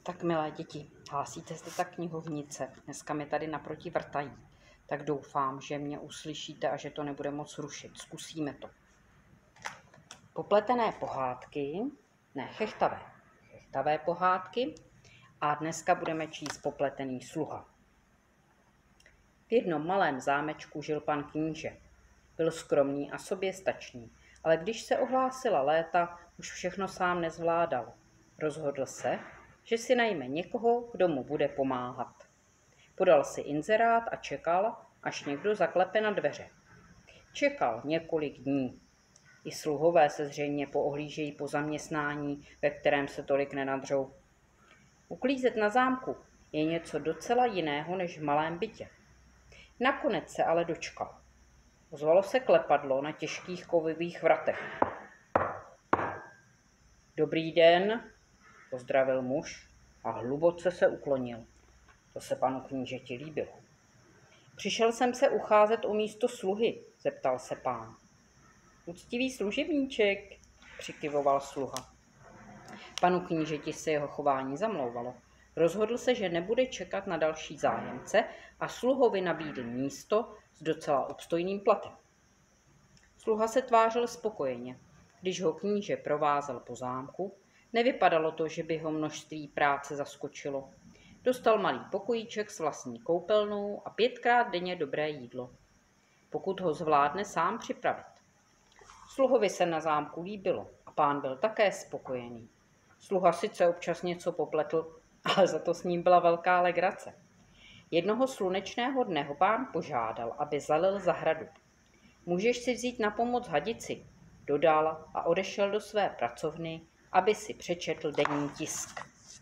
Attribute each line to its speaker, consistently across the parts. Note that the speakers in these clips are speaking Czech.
Speaker 1: Tak milé děti, hlásíte se ta knihovnice, dneska mi tady naproti vrtají, tak doufám, že mě uslyšíte a že to nebude moc rušit. Zkusíme to. Popletené pohádky, chechtavé pohádky a dneska budeme číst Popletený sluha. V jednom malém zámečku žil pan kníže. Byl skromný a soběstačný, ale když se ohlásila léta, už všechno sám nezvládal. Rozhodl se, že si najme někoho, kdo mu bude pomáhat. Podal si inzerát a čekal, až někdo zaklepe na dveře. Čekal několik dní. I sluhové se zřejmě poohlížejí po zaměstnání, ve kterém se tolik nenadřou. Uklízet na zámku je něco docela jiného než v malém bytě. Nakonec se ale dočkal. Ozvalo se klepadlo na těžkých kovových vratech. Dobrý den, pozdravil muž a hluboce se uklonil. To se panu knížeti líbilo. Přišel jsem se ucházet o místo sluhy, zeptal se pán. Uctivý služebníček, přikyvoval sluha. Panu knížeti se jeho chování zamlouvalo. Rozhodl se, že nebude čekat na další zájemce a sluhovi nabídl místo s docela obstojným platem. Sluha se tvářil spokojeně. Když ho kníže provázel po zámku, nevypadalo to, že by ho množství práce zaskočilo. Dostal malý pokojíček s vlastní koupelnou a 5krát denně dobré jídlo, pokud ho zvládne sám připravit. Sluhovi se na zámku líbilo a pán byl také spokojený. Sluha sice občas něco popletl, ale za to s ním byla velká legrace. Jednoho slunečného dne ho pán požádal, aby zalil zahradu. Můžeš si vzít na pomoc hadici, dodal a odešel do své pracovny, aby si přečetl denní tisk.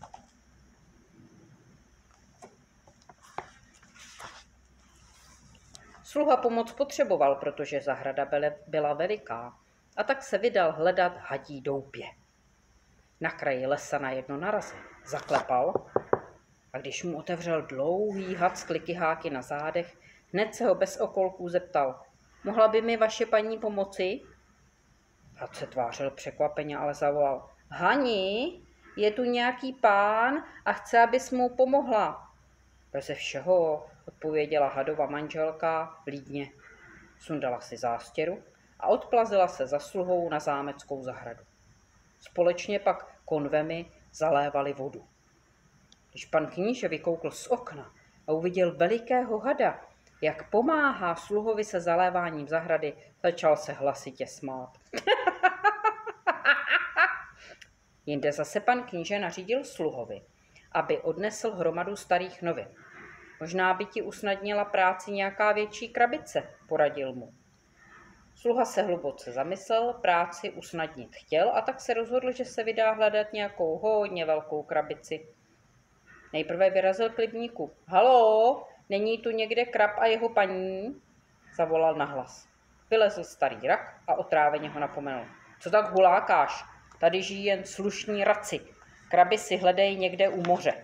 Speaker 1: Sluha pomoc potřeboval, protože zahrada byla veliká, a tak se vydal hledat hadí doupě. Na kraji lesa najednou narazil, zaklepal a když mu otevřel dlouhý had s klikyháky na zádech, hned se ho bez okolků zeptal, mohla by mi vaše paní pomoci? Had se tvářil překvapeně, ale zavolal, Hani, je tu nějaký pán a chce, abys mu pomohla. Beze všeho, odpověděla hadova manželka vlídně. Sundala si zástěru a odplazila se za sluhou na zámeckou zahradu. Společně pak konvemi zalévali vodu. Když pan kníže vykoukl z okna a uviděl velikého hada, jak pomáhá sluhovi se zaléváním zahrady, začal se hlasitě smát. Jinde zase pan kníže nařídil sluhovi, aby odnesl hromadu starých novin. Možná by ti usnadnila práci nějaká větší krabice, poradil mu. Sluha se hluboce zamyslel, práci usnadnit chtěl a tak se rozhodl, že se vydá hledat nějakou hodně velkou krabici. Nejprve vyrazil k rybníku. Haló, není tu někde krab a jeho paní? Zavolal nahlas. Vylezl starý rak a otráveně ho napomenul. Co tak hulákáš? Tady žijí jen slušní raci. Kraby si hledají někde u moře.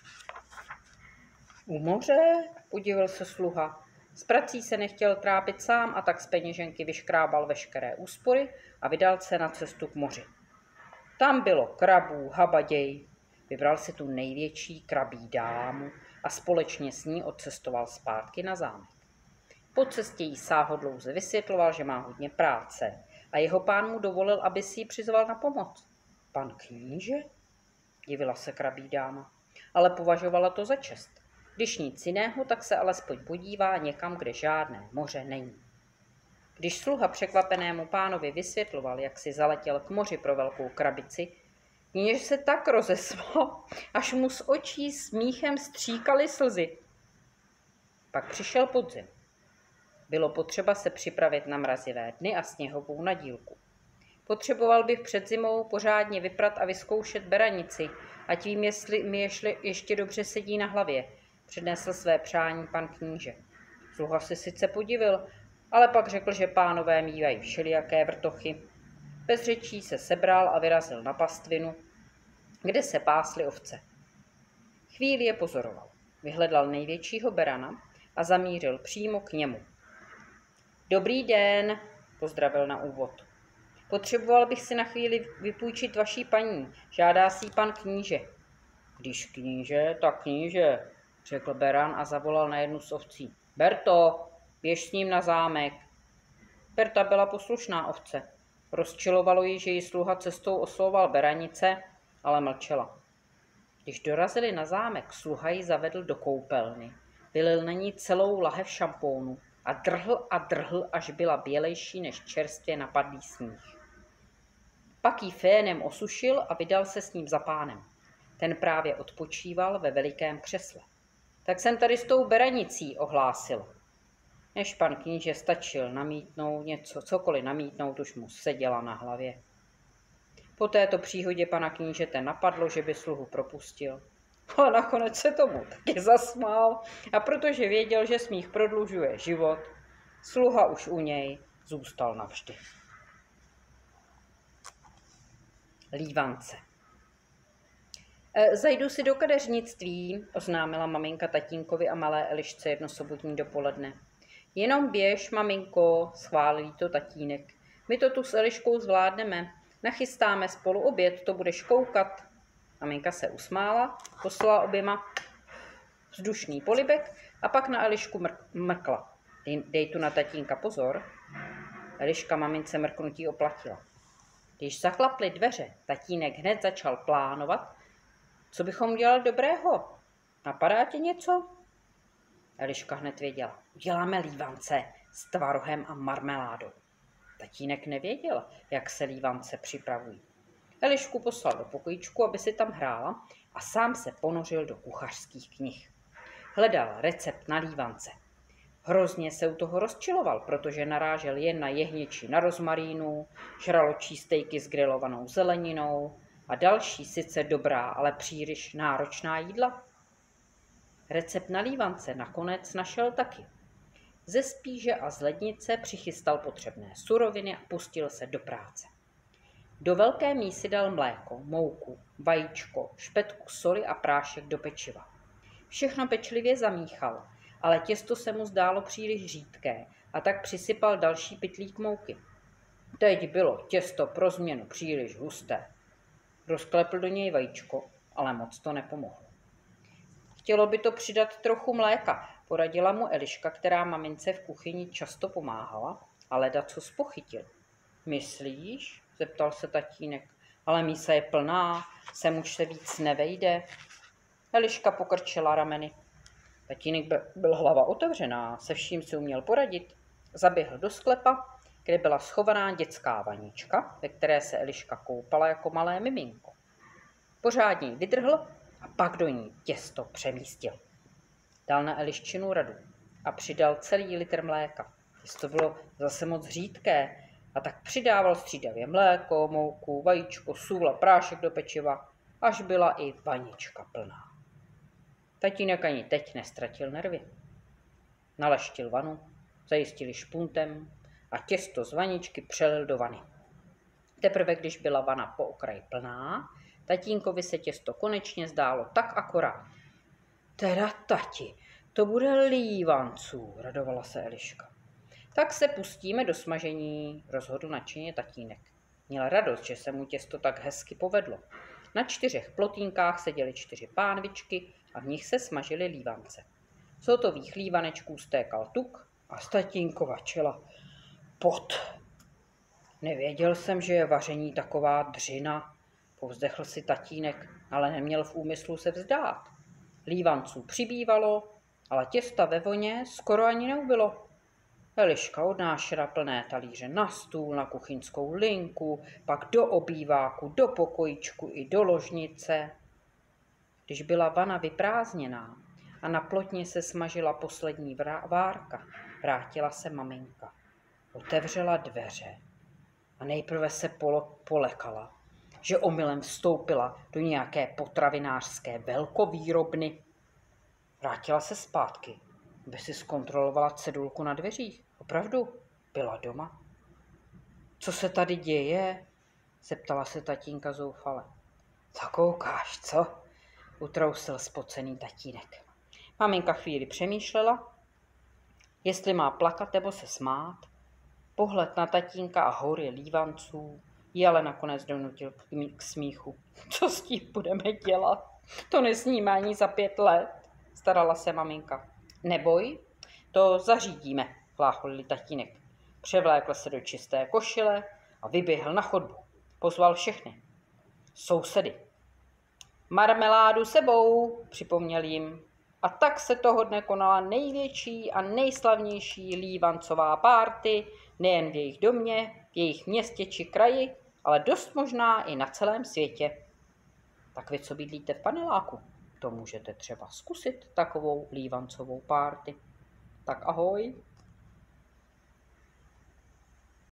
Speaker 1: U moře? Udivil se sluha. S prací se nechtěl trápit sám a tak z peněženky vyškrábal veškeré úspory a vydal se na cestu k moři. Tam bylo krabů, habaděj. Vybral si tu největší krabí dámu a společně s ní odcestoval zpátky na zámek. Po cestě jí sáhodlouze vysvětloval, že má hodně práce a jeho pán mu dovolil, aby si ji přizval na pomoc. Pan kníže? Divila se krabí dáma, ale považovala to za čest. Když nic jiného, tak se alespoň podívá někam, kde žádné moře není. Když sluha překvapenému pánovi vysvětloval, jak si zaletěl k moři pro velkou krabici, kníž se tak rozesmál, až mu z očí smíchem stříkaly slzy. Pak přišel podzim. Bylo potřeba se připravit na mrazivé dny a sněhovou nadílku. Potřeboval bych před zimou pořádně vyprat a vyzkoušet beranici, ať vím, jestli mi ještě dobře sedí na hlavě, přednesl své přání pan kníže. Sluha se sice podivil, ale pak řekl, že pánové mívají všelijaké vrtochy. Bez řečí se sebral a vyrazil na pastvinu, kde se pásly ovce. Chvíli je pozoroval. Vyhledal největšího berana a zamířil přímo k němu. Dobrý den, pozdravil na úvod. Potřeboval bych si na chvíli vypůjčit vaší paní, žádá si pan kníže. Když kníže, tak kníže, řekl beran a zavolal na jednu z ovcí. Berto, běž s ním na zámek. Berta byla poslušná ovce. Rozčilovalo ji, že ji sluha cestou oslovoval beranice, ale mlčela. Když dorazili na zámek, sluha ji zavedl do koupelny. Vylil na ní celou lahev šampónu a drhl, až byla bělejší než čerstvě napadlý sníh. Pak ji fénem osušil a vydal se s ním za pánem. Ten právě odpočíval ve velikém křesle. Tak jsem tady s tou beranicí, ohlásil. Než pan kníže stačil namítnout něco, cokoliv namítnout, už mu seděla na hlavě. Po této příhodě pana knížete napadlo, že by sluhu propustil. Ale nakonec se tomu taky zasmál a protože věděl, že smích prodlužuje život, sluha už u něj zůstal navždy. Lívance. Zajdu si do kadeřnictví, oznámila maminka tatínkovi a malé Elišce jedno sobotní dopoledne. Jenom běž, maminko, schválil to tatínek. My to tu s Eliškou zvládneme. Nachystáme spolu oběd, to budeš koukat. Maminka se usmála, poslala oběma vzdušný polibek a pak na Elišku mrkla. Dej tu na tatínka pozor. Eliška mamince mrknutí oplatila. Když zaklaply dveře, tatínek hned začal plánovat, co bychom udělali dobrého. Napadá ti něco? Eliška hned věděla. Uděláme lívance s tvarohem a marmeládou. Tatínek nevěděl, jak se lívance připravují. Elišku poslal do pokojíčku, aby si tam hrála a sám se ponořil do kuchařských knih. Hledal recept na lívance. Hrozně se u toho rozčiloval, protože narážel jen na jehněči na rozmarínu, žraločí stejky s grilovanou zeleninou a další sice dobrá, ale příliš náročná jídla. Recept na lívance nakonec našel taky. Ze spíže a z lednice přichystal potřebné suroviny a pustil se do práce. Do velké mísy dal mléko, mouku, vajíčko, špetku soli a prášek do pečiva. Všechno pečlivě zamíchal, ale těsto se mu zdálo příliš řídké a tak přisypal další pytlík mouky. Teď bylo těsto pro změnu příliš husté. Rozklepl do něj vajíčko, ale moc to nepomohlo. Chtělo by to přidat trochu mléka, poradila mu Eliška, která mamince v kuchyni často pomáhala, a ledacos spochytil. Myslíš? Zeptal se tatínek. Ale mísa je plná, sem už se víc nevejde. Eliška pokrčila rameny. Tatínek byl hlava otevřená, se vším si uměl poradit. Zaběhl do sklepa, kde byla schovaná dětská vanička, ve které se Eliška koupala jako malé miminko. Pořádně ji vydrhl a pak do ní těsto přemístil. Dal na Eliščinu radu a přidal celý litr mléka. Těsto bylo zase moc řídké a tak přidával střídavě mléko, mouku, vajíčko, sůl a prášek do pečiva, až byla i vanička plná. Tatínek ani teď nestratil nervy. Naleštil vanu, zajistili špuntem a těsto z vaničky přelil do vany. Teprve když byla vana po okraji plná, tatínkovi se těsto konečně zdálo tak akorát. Teda tati, to bude lívanců, radovala se Eliška. Tak se pustíme do smažení, rozhodl nadšeně tatínek. Měl radost, že se mu těsto tak hezky povedlo. Na 4 plotínkách seděly 4 pánvičky a v nich se smažily lívance. Z hotových lívanečků stékal tuk a z tatínkova čela pot. Nevěděl jsem, že je vaření taková dřina, povzdechl si tatínek, ale neměl v úmyslu se vzdát. Lívanců přibývalo, ale těsta ve voně skoro ani neubylo. Eliška odnášela plné talíře na stůl, na kuchyňskou linku, pak do obýváku, do pokojíčku i do ložnice. Když byla vana vyprázdněná a na plotně se smažila poslední várka, vrátila se maminka. Otevřela dveře a nejprve se polekala, že omylem vstoupila do nějaké potravinářské velkovýrobny. Vrátila se zpátky, aby si zkontrolovala cedulku na dveřích. Opravdu byla doma. Co se tady děje? Zeptala se tatínka zoufale. Co koukáš, co? Utrousil spocený tatínek. Maminka chvíli přemýšlela, jestli má plakat nebo se smát. Pohled na tatínka a hory lívanců ji ale nakonec donutil k smíchu. Co s tím budeme dělat? To nesníme ani za 5 let, starala se maminka. Neboj, to zařídíme, plácholil tatínek. Převlékl se do čisté košile a vyběhl na chodbu. Pozval všechny. Sousedy. Marmeládu sebou, připomněl jim. A tak se toho dne konala největší a nejslavnější lívancová párty, nejen v jejich domě, v jejich městě či kraji, ale dost možná i na celém světě. Tak vy, co bydlíte v paneláku, to můžete třeba zkusit takovou lívancovou párty. Tak ahoj.